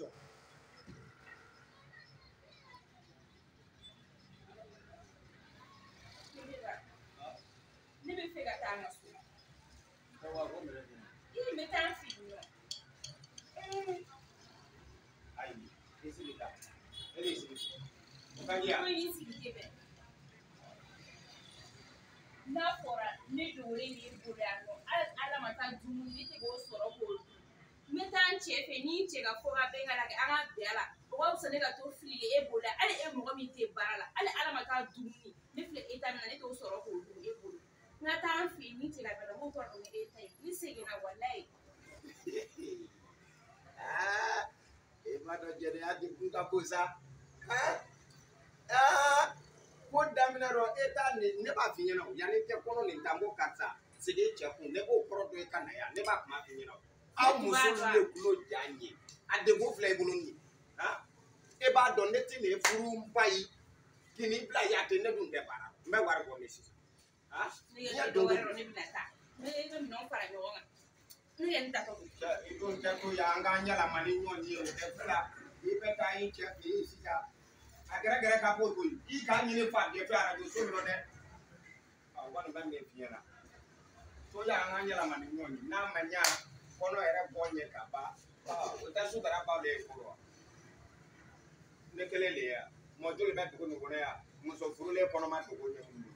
Sure. Ne bɛ fɛ ka taa n ka so. I bɛ taa n fili nɔ. Ayi, i sigi ta. E b'i sigi. O ka di yan. Ko i sigi tɛ bɛn. N'a fɔra ne dogolen b'i bolo yan nɔ, hali Ala ma taa dumuni ne tɛ k'o sɔrɔ k'o dun. N bɛ taa n cɛ fɛ ni n cɛ ka fɔ ka bɛn ka lajɛ an ka bɛn a la. O ka fisa ne ka to fililen e bolo yan. Hali e mɔgɔ min tɛ baara la, hali Ala ma taa dumuni ne filɛ état min na ne t'o sɔrɔ k'o dun e bolo. N ka taa n fɛ yen ni n cɛ ka bɛn na n b'o tɔgɔ dɔn ni e ta ye. Ni seginna walayi. E ma dɔn jɛnɛya di kun ka bon sa. Ko daminɛ dɔ e t'a ne b'a f'i ɲɛna yanni tɛ kɔnɔ nin ta n ko karisa sigi cɛ kun ne b'o kɔrɔ dɔn i ka na yan ne b'a kuma f'i ɲɛna aw musow de kulo ja n ye a degun filɛ i bolo nin e b'a dɔn ne tɛ nin furu n ba ye k'i ni bila yan ten ne dun tɛ baara n bɛ wari bɔ ne sisan ne ye dɔw wɛrɛ ne bɛna taa ne bɛ minɛnw fara ɲɔgɔn kan ne ye n ta tɔgɔ i dun tɛ to yan an k'an yɛlɛma ni ɲɔgɔn ye o tɛ fila i bɛ taa i cɛ fɛ yen sisan a gɛrɛ ka bɔ to yen i k'a ɲini fa de fɛ arajo so dɔ dɛ kɔni bɛ min f'i ɲɛna to yan an k'an yɛlɛma ni ɲɔgɔn ye n'a ma ɲa kɔnɔ yɛrɛ bɔ ɲɛ ka ban o tɛ sukara baw de ye fɔlɔ wa ne kelen de ye yan mɔjɔ de bɛ dugu nin kɔnɔ yan muso furulen kɔnɔma dogo ɲɛ mun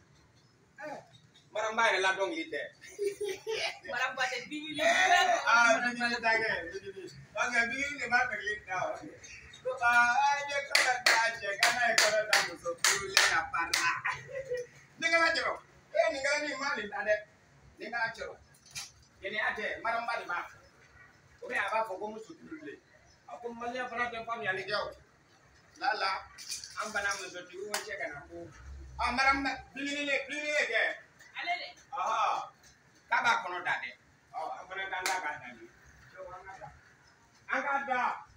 maraba yɛrɛ la dɔnkili tɛ maraba tɛ bigili bigili tɛ kɛ bigili parce que bigili de b'a dɔnkili da o ne kɔnɔ da cɛ kana ye kɔnɔ da muso furulen na para ne kɛra cɛ nin kɛra nin ma nin ta dɛ ne kɛra cɛ gɛlɛya tɛ maraba de b'a fɔ o bɛ a b'a fɔ ko muso furulen a ko maliyɛn fana tɛ faamuyali kɛ o lala an bana musotigiw cɛ ka na ko maraba bigili kɛ ale de k'a b'a kɔnɔ da dɛ an fana k'an da k'a da an k'a da